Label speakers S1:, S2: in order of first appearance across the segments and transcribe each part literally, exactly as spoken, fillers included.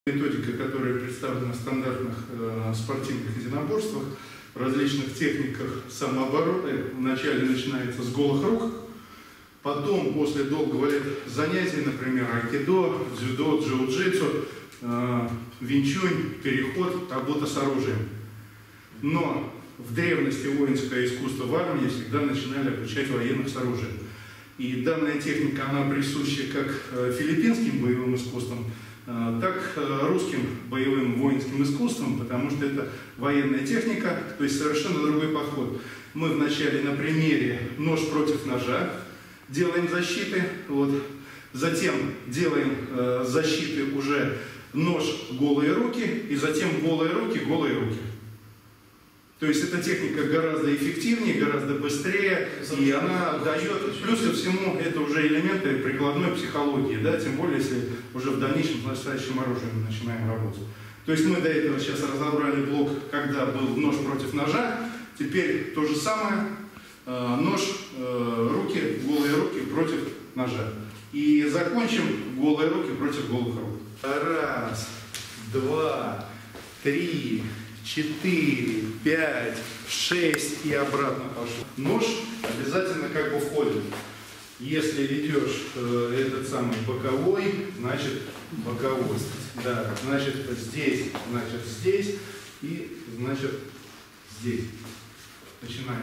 S1: Методика, которая представлена в стандартных э, спортивных единоборствах, в различных техниках самообороны. Вначале начинается с голых рук, потом, после долгого лет занятий, например, айкидо, дзюдо, джиу-джитсу, э, винчунь, переход, работа с оружием. Но в древности воинское искусство в армии всегда начинали обучать военных с оружием. И данная техника, она присуща как филиппинским боевым искусствам, так русским боевым воинским искусством, потому что это военная техника, то есть совершенно другой подход. Мы вначале на примере нож против ножа делаем защиты, вот. Затем делаем э, защиты уже нож, голые руки, и затем голые руки, голые руки. То есть эта техника гораздо эффективнее, гораздо быстрее, и она дает, плюс ко всему, это уже элементы прикладной психологии, да, тем более, если уже в дальнейшем с настоящим оружием начинаем работать. То есть мы до этого сейчас разобрали блок, когда был нож против ножа, теперь то же самое, э, нож, э, руки, голые руки против ножа. И закончим голые руки против голых рук. Раз, два, три, четыре, пять, шесть и обратно пошел. Нож обязательно как бы входит. Если ведешь э, этот самый боковой, значит боковой. Да, значит здесь, значит здесь и значит здесь. Начинаем.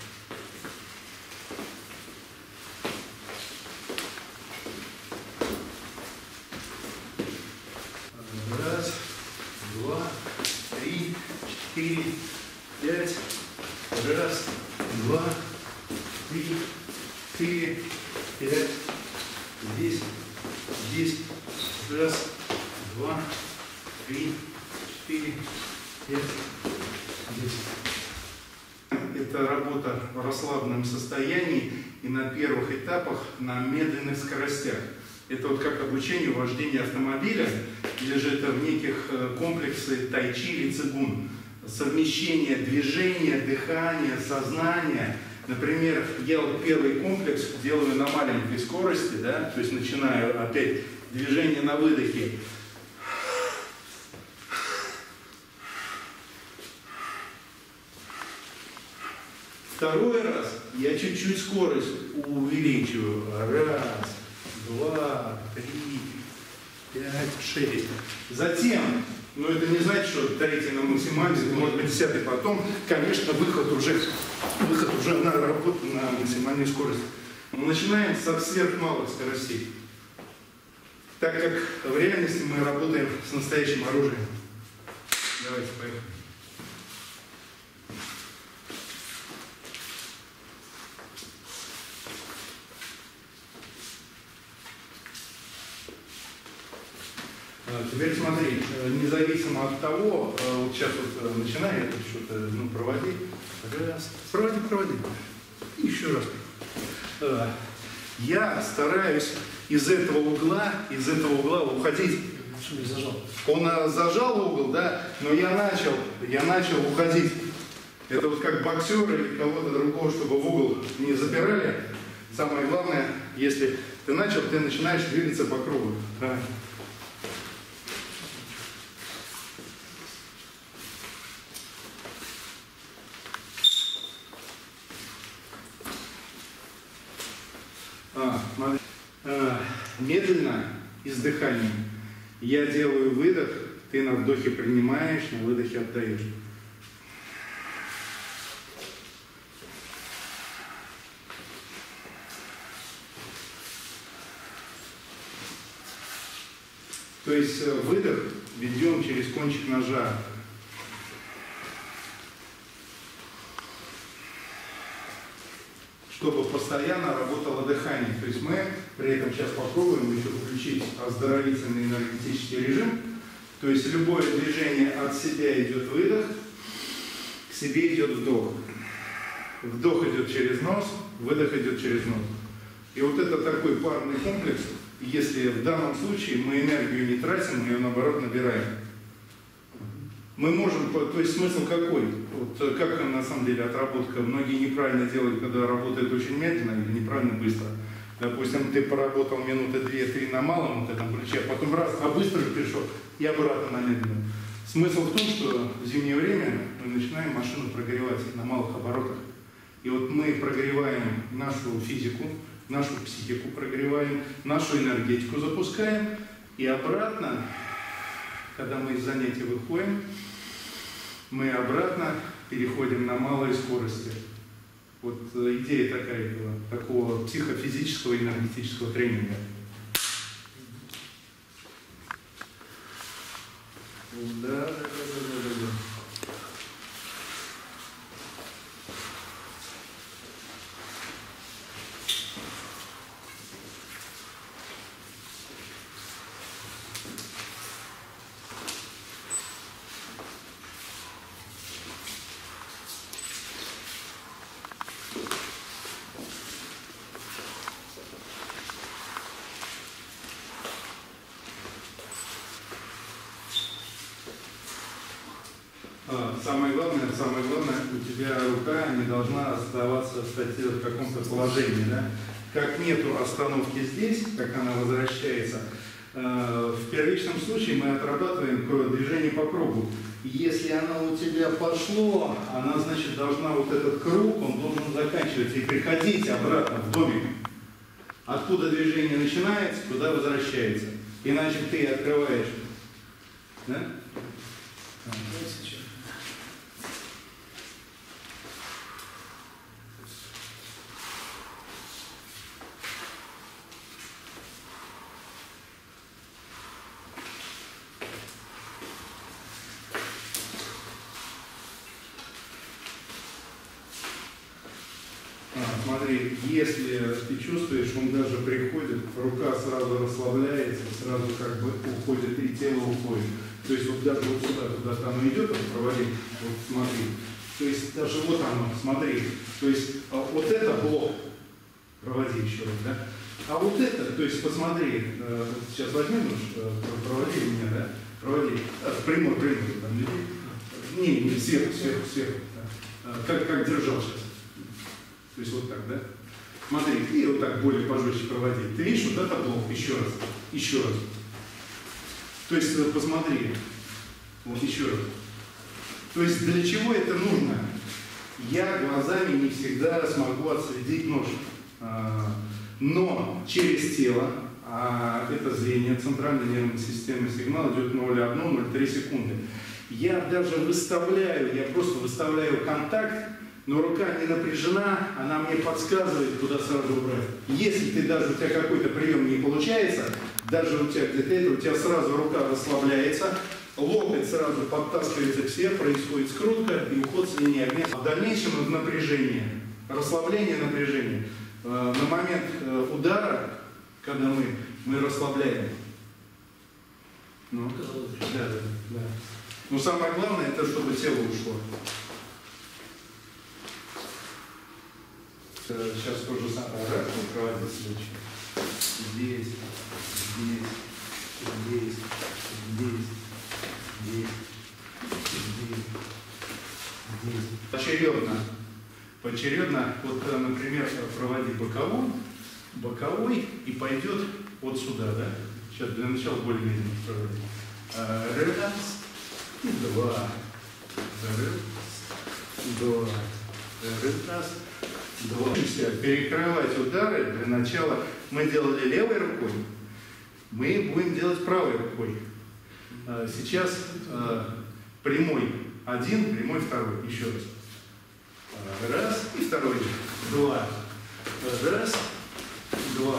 S1: Раз, два, три, четыре, пять. Раз, два, три, четыре, пять. Здесь, здесь. Раз, два, три, четыре, пять. Здесь. Это работа в расслабленном состоянии и на первых этапах на медленных скоростях. Это вот как обучение вождению автомобиля, или же это в неких комплексах тайчи или цигун. Совмещение движения, дыхания, сознания. Например, я вот первый комплекс делаю на маленькой скорости, да, то есть начинаю опять движение на выдохе. Второй раз я чуть-чуть скорость увеличиваю. Раз, два, три, пять, шесть. Затем, но это не значит, что третий на максимальный, может быть десятый потом, конечно, выход уже, выход уже на работу на максимальной скорости. Мы начинаем со сверхмалых скоростей, так как в реальности мы работаем с настоящим оружием. Давайте поехали. Теперь смотри, независимо от того, вот сейчас вот начинаю это что-то ну, проводить, раз, проводи, проводи, еще раз. Я стараюсь из этого угла, из этого угла уходить. Он зажал угол, да, но я начал, я начал уходить. Это вот как боксеры или кого-то другого, чтобы в угол не запирали. Самое главное, если ты начал, ты начинаешь двигаться по кругу. Давай. А, а, медленно и с дыханием. Я делаю выдох, ты на вдохе принимаешь, на выдохе отдаешь. То есть выдох ведем через кончик ножа. Чтобы постоянно работало дыхание. То есть мы при этом сейчас попробуем еще включить оздоровительный энергетический режим. То есть любое движение от себя идет выдох, к себе идет вдох. Вдох идет через нос, выдох идет через нос. И вот это такой парный комплекс. Если в данном случае мы энергию не тратим, мы ее наоборот набираем. Мы можем, то есть смысл какой? Вот как на самом деле отработка? Многие неправильно делают, когда работают очень медленно или неправильно быстро. Допустим, ты поработал минуты две-три на малом вот этом ключе, а потом раз, а быстро перешел и обратно на медленную. Смысл в том, что в зимнее время мы начинаем машину прогревать на малых оборотах. И вот мы прогреваем нашу физику, нашу психику прогреваем, нашу энергетику запускаем. И обратно, когда мы из занятий выходим, мы обратно переходим на малые скорости. Вот идея такая была, такого психофизического и энергетического тренинга. Да, да, да, да, да, да. Самое главное, самое главное, у тебя рука не должна оставаться в каком-то положении. Да? Как нету остановки здесь, как она возвращается, э, в первичном случае мы отрабатываем движение по кругу. Если оно у тебя пошло, она, значит, должна вот этот круг, он должен заканчиваться и приходить обратно в домик. Откуда движение начинается, туда возвращается. Иначе ты открываешь. Да? Смотри, если ты чувствуешь, он даже приходит, рука сразу расслабляется, сразу как бы уходит, и тело уходит. То есть вот даже вот сюда, куда там идет, он проводит, вот смотри. То есть даже вот оно, смотри. То есть вот это блок, проводи еще раз, да? А вот это, то есть посмотри, сейчас возьмем, проводи меня, да? Проводи, прямой, прямой, там людей. Не, не, сверху, сверху, сверху. Да. Как, как держал сейчас. То есть вот так, да? Смотри, и вот так более пожестче проводи. Ты видишь, вот это блок, еще раз, еще раз. То есть посмотри, вот еще раз. То есть для чего это нужно? Я глазами не всегда смогу отследить нож. Но через тело, а это зрение, центральной нервной системы, сигнал идет ноль целых одна ноль три секунды. Я даже выставляю, я просто выставляю контакт, но рука не напряжена, она мне подсказывает, куда сразу убрать. Если ты даже у тебя какой-то прием не получается, даже у тебя где-то это, у тебя сразу рука расслабляется, локоть сразу подтаскивается к себе, происходит скрутка и уход с линии огня. В дальнейшем в напряжение, расслабление напряжения. На момент удара, когда мы, мы расслабляем. Ну, да, да, да. Но самое главное, это чтобы тело ушло. Сейчас то же самое. Раз, проводить следующий. Здесь, здесь, здесь, здесь, здесь, здесь, здесь. Поочередно. Поочередно, вот, например, проводи боковой, боковой и пойдет вот сюда, да? Сейчас для начала более медленно проводить. Раз, и два. Раз, два. Раз. Два. Перекрывать удары для начала мы делали левой рукой, мы будем делать правой рукой. Сейчас прямой один, прямой второй. Еще раз. Раз и второй. Два. Раз, два.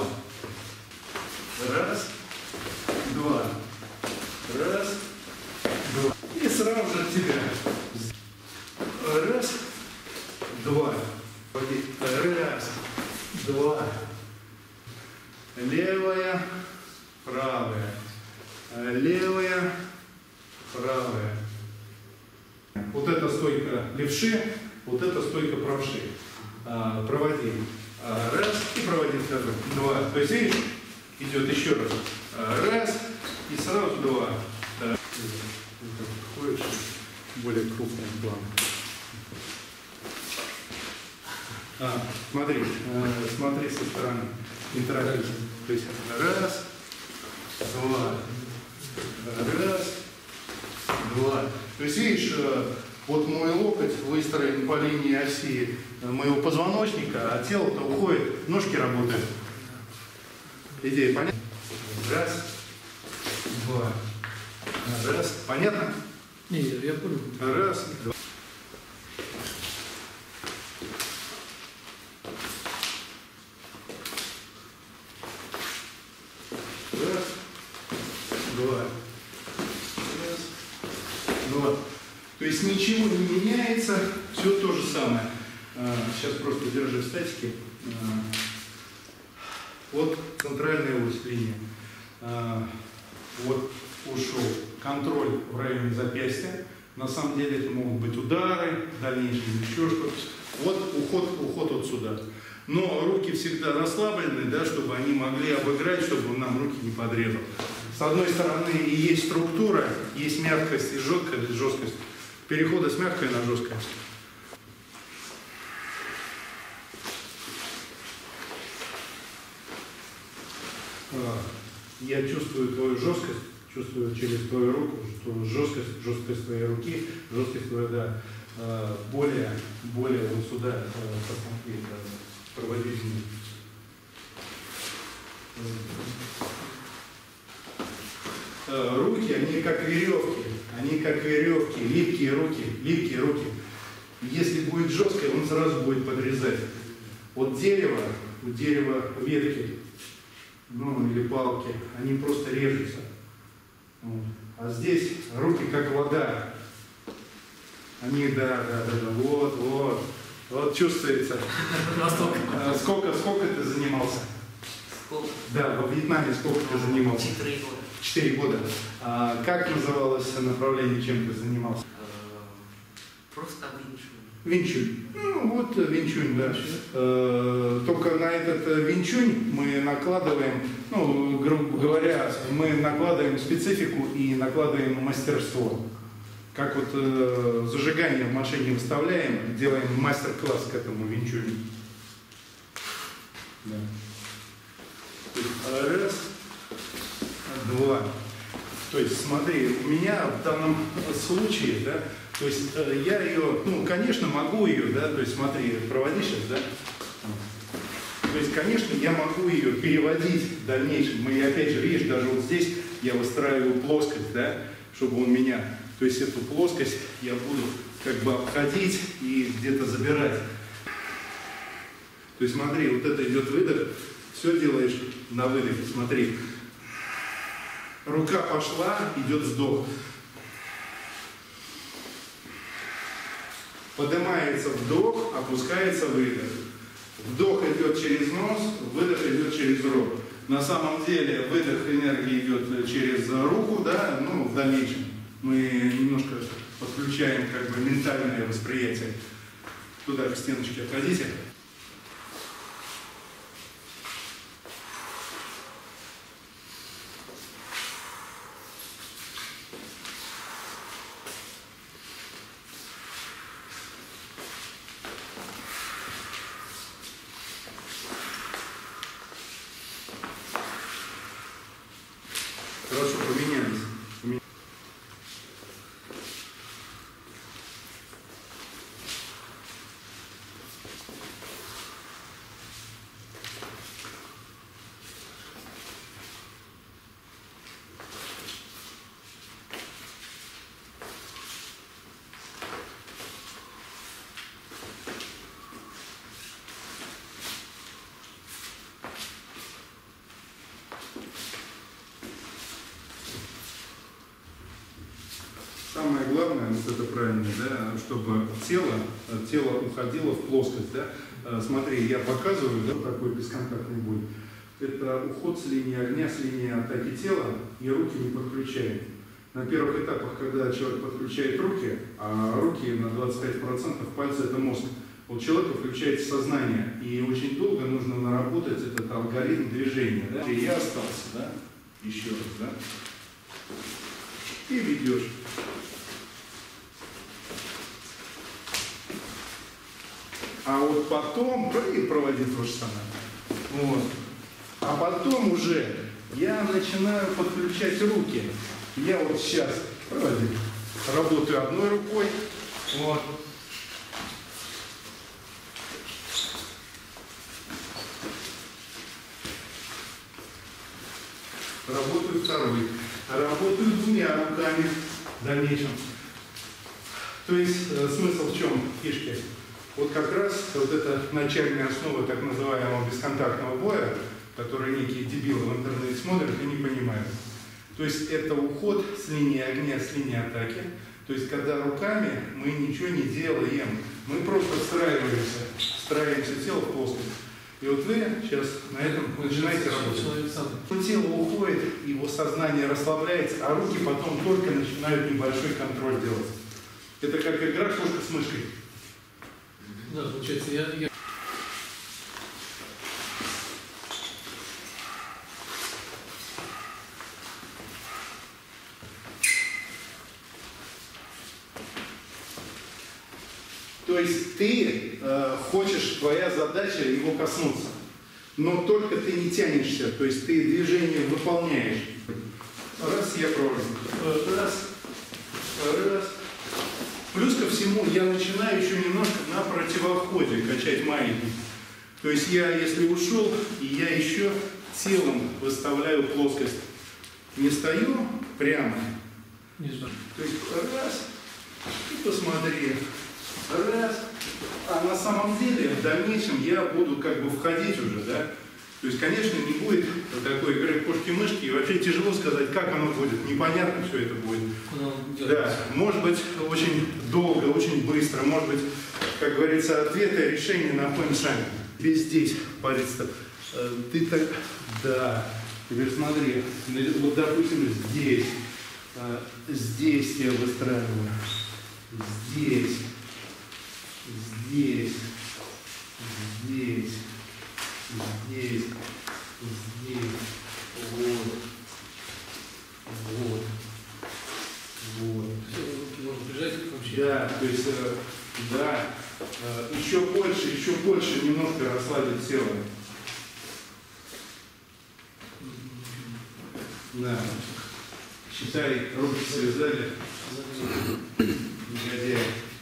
S1: Раз, два. Раз, два. И сразу же тебя. Раз, два. Раз, два. Левая, правая. Левая, правая. Вот эта стойка левши, вот эта стойка правши. А, проводи. А, раз и проводи сразу. Два. То есть, видишь, идет еще раз. А, раз и сразу два. Да. Более крупный план. А, смотри, э, смотри со стороны. Не торопись. То есть раз, два, раз, два. То есть видишь, вот мой локоть выстроен по линии оси моего позвоночника, а тело-то уходит, ножки работают. Идея понятна? Раз, два, раз. Понятно?
S2: Не, я понял.
S1: Раз, два. Раз, два. Раз, два. То есть ничего не меняется, все то же самое. Сейчас просто держи в статике. Вот центральная ось линия. Вот ушел контроль в районе запястья. На самом деле это могут быть удары, дальнейшие еще что-то. Вот уход, уход вот сюда. Но руки всегда расслаблены, да, чтобы они могли обыграть, чтобы он нам руки не подрезал. С одной стороны и есть структура, есть мягкость и жесткость, жесткость. Перехода с мягкой на жесткое. Я чувствую твою жесткость, чувствую через твою руку, что жесткость, жесткость твоей руки, жесткость твоей, да, более, более вот сюда посмотри, да, проводить. Руки, они как веревки, они как веревки, липкие руки, липкие руки. Если будет жесткое, он сразу будет подрезать. Вот дерево, у дерева ветки, ну или палки, они просто режутся. Вот. А здесь руки как вода. Они, да, да, да, да, вот, вот, вот чувствуется. А сколько, сколько ты занимался?
S3: Сколько?
S1: Да, во Вьетнаме сколько ты занимался?
S3: Четыре года.
S1: Четыре года. А как называлось направление, чем ты занимался?
S3: Просто винчунь.
S1: Винчунь. Ну, вот винчунь, да. Э, только на этот винчунь мы накладываем, ну, грубо говоря, мы накладываем специфику и накладываем мастерство. Как вот э, зажигание в машине выставляем, делаем мастер-класс к этому винчуню. Да. Раз, два. То есть, смотри, у меня в данном случае, да, то есть э, я ее, ну, конечно, могу ее, да, то есть, смотри, проводи сейчас, да. То есть, конечно, я могу ее переводить в дальнейшем. Мы, опять же, видишь, даже вот здесь я выстраиваю плоскость, да, чтобы он меня, то есть эту плоскость я буду как бы обходить и где-то забирать. То есть, смотри, вот это идет выдох, все делаешь на выдохе, смотри. Рука пошла, идет вдох. Поднимается вдох, опускается выдох. Вдох идет через нос, выдох идет через рот. На самом деле выдох энергии идет через руку, да, ну в дальнейшем мы немножко подключаем как бы ментальное восприятие. Туда к стеночке отходите. Хорошо, поменялись. Самое главное, вот это правильно, да, чтобы тело, тело уходило в плоскость. Да. Смотри, я показываю, да, такой бесконтактный бой. Это уход с линии огня, с линии атаки тела, и руки не подключаем. На первых этапах, когда человек подключает руки, а руки на двадцать пять процентов пальцы это мозг, у человека включается сознание, и очень долго нужно наработать этот алгоритм движения. Да. И я остался, да, еще раз, да, и ведешь. А вот потом и проводит то же самое. Вот. А потом уже я начинаю подключать руки. Я вот сейчас работаю одной рукой. Вот. Работаю второй. Работаю двумя руками в дальнейшем. То есть э, смысл в чем фишки? Вот как раз вот эта начальная основа так называемого бесконтактного боя, который некие дебилы в интернете смотрят и не понимают. То есть это уход с линии огня, с линии атаки. То есть когда руками мы ничего не делаем, мы просто встраиваемся, встраиваемся тело в плоскость. И вот вы сейчас на этом начинаете работать. Тело уходит, его сознание расслабляется, а руки потом только начинают небольшой контроль делать. Это как игра кошка с мышкой.
S2: Да, получается, я... я...
S1: То есть ты э, хочешь, твоя задача его коснуться, но только ты не тянешься, то есть ты движение выполняешь. Раз, я провожу. Раз, раз. Плюс ко всему я начинаю еще немножко на противоходе качать маятник. То есть я, если ушел, и я еще телом выставляю плоскость. Не стою прямо.
S2: Не знаю.
S1: То есть раз, и посмотри. Раз. А на самом деле в дальнейшем я буду как бы входить уже, да? То есть, конечно, не будет такой игры кошки-мышки, и вообще тяжело сказать, как оно будет. Непонятно все это будет. Да, может быть, очень долго, очень быстро, может быть, как говорится, ответы, решения находим сами. Теперь здесь, парень-то, ты так, да, теперь смотри, вот, допустим, здесь, здесь я выстраиваю, здесь, здесь, здесь, здесь, здесь, вот, вот, вот.
S2: Можно бежать вообще.
S1: Да, то есть, э, да, э, еще больше, еще больше немножко расслабить тело. Да. Считай, руки связали. Негодяй.